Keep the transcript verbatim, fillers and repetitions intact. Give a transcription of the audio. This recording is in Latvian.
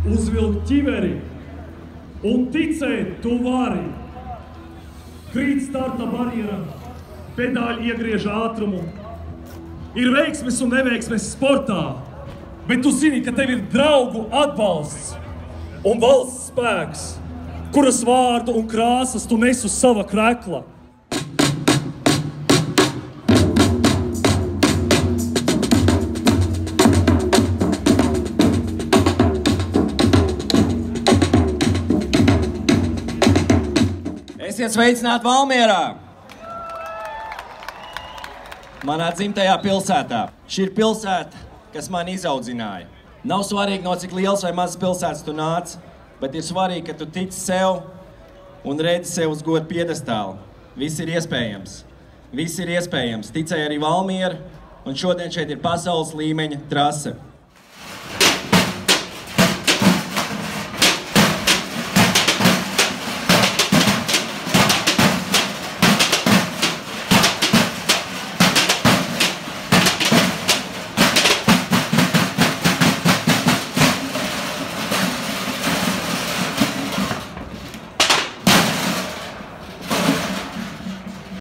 uzvilkt ķiveri un ticēt tu vari. Krīt starta barjera, pedāļi iegriež ātrumu. Ir veiksmes un neveiksmes sportā, bet tu zini, ka tev ir draugu atbalsts un valsts spēks, kuras vārdu un krāsas tu nes uz sava krekla. Esiet sveicināti Valmierā! Manā dzimtajā pilsētā. Šī ir pilsēta, kas mani izaudzināja. Nav svarīgi, no cik liels vai mazas pilsētas tu nāc, bet ir svarīgi, ka tu tici sev un redzi sev uz godu piedestālu. Viss ir iespējams. Viss ir iespējams. Ticēja arī Valmiera, un šodien šeit ir pasaules līmeņa trase.